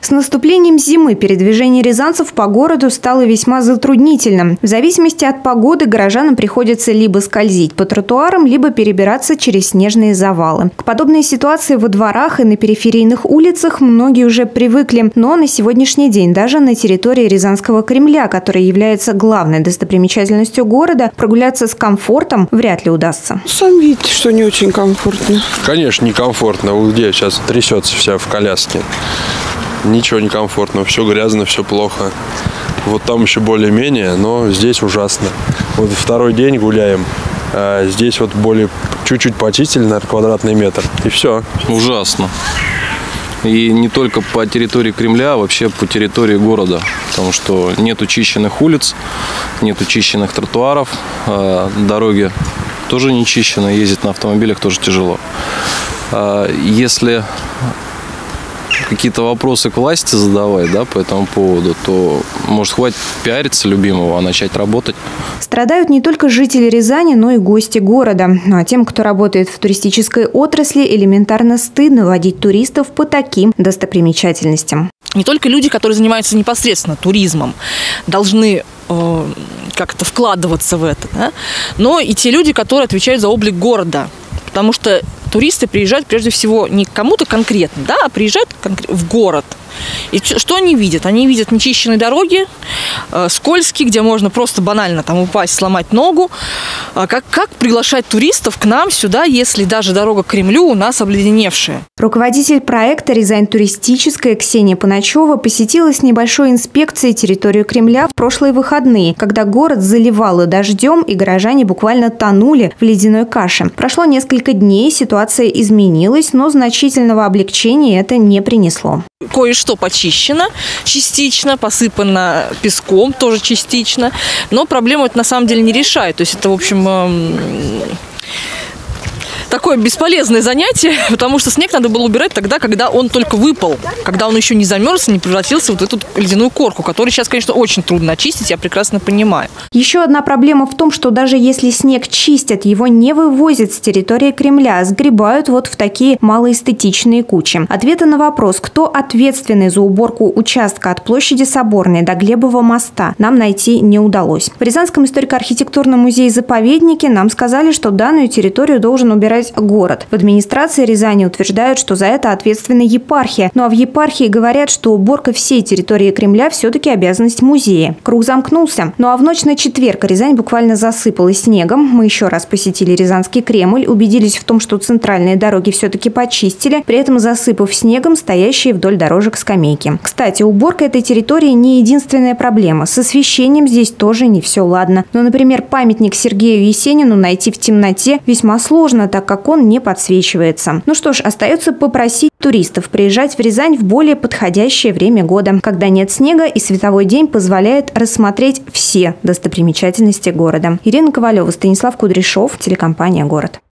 С наступлением зимы передвижение рязанцев по городу стало весьма затруднительным. В зависимости от погоды горожанам приходится либо скользить по тротуарам, либо перебираться через снежные завалы. К подобной ситуации во дворах и на периферийных улицах многие уже привыкли. Но на сегодняшний день даже на территории Рязанского Кремля, который является главной достопримечательностью города, прогуляться с комфортом вряд ли удастся. Сам видите, что не очень комфортно. Конечно, некомфортно. Вот где сейчас трясется вся в коляске. Ничего не комфортно, все грязно, все плохо. Вот там еще более-менее, но здесь ужасно. Вот второй день гуляем, а здесь вот более чуть-чуть почистили, наверное, квадратный метр, и все. Ужасно. И не только по территории Кремля, а вообще по территории города. Потому что нету чищенных улиц, нету чищенных тротуаров, дороги тоже не чищены, ездить на автомобилях тоже тяжело. Если какие-то вопросы к власти задавать, да, по этому поводу, то, может, хватит пиариться любимого, а начать работать. Страдают не только жители Рязани, но и гости города. Ну, а тем, кто работает в туристической отрасли, элементарно стыдно водить туристов по таким достопримечательностям. Не только люди, которые занимаются непосредственно туризмом, должны как-то вкладываться в это, да? Но и те люди, которые отвечают за облик города. Потому что туристы приезжают прежде всего не к кому-то конкретно, да, а приезжают в город. И что они видят? Они видят нечищенные дороги, скользкие, где можно просто банально там упасть, сломать ногу. Как приглашать туристов к нам сюда, если даже дорога к Кремлю у нас обледеневшая? Руководитель проекта «Рязань туристическая» Ксения Паначева посетила с небольшой инспекцией территорию Кремля в прошлые выходные, когда город заливало дождем и горожане буквально тонули в ледяной каше. Прошло несколько дней, ситуация изменилась, но значительного облегчения это не принесло. Кое-что почищено, частично, посыпано песком, тоже частично. Но проблему это на самом деле не решает. То есть это, в общем, такое бесполезное занятие, потому что снег надо было убирать тогда, когда он только выпал, когда он еще не замерз и не превратился в вот эту ледяную корку, которую сейчас, конечно, очень трудно очистить, я прекрасно понимаю. Еще одна проблема в том, что даже если снег чистят, его не вывозят с территории Кремля, а сгребают вот в такие малоэстетичные кучи. Ответа на вопрос, кто ответственный за уборку участка от площади Соборной до Глебова моста, нам найти не удалось. В Рязанском историко-архитектурном музее-заповеднике нам сказали, что данную территорию должен убирать город. В администрации Рязани утверждают, что за это ответственна епархия. Ну а в епархии говорят, что уборка всей территории Кремля все-таки обязанность музея. Круг замкнулся. Ну а в ночь на четверг Рязань буквально засыпалась снегом. Мы еще раз посетили Рязанский Кремль, убедились в том, что центральные дороги все-таки почистили, при этом засыпав снегом стоящие вдоль дорожек скамейки. Кстати, уборка этой территории не единственная проблема. С освещением здесь тоже не все ладно. Ну, например, памятник Сергею Есенину найти в темноте весьма сложно, так как он не подсвечивается. Ну что ж, остается попросить туристов приезжать в Рязань в более подходящее время года, когда нет снега и световой день позволяет рассмотреть все достопримечательности города. Ирина Ковалева, Станислав Кудряшов, телекомпания «Город».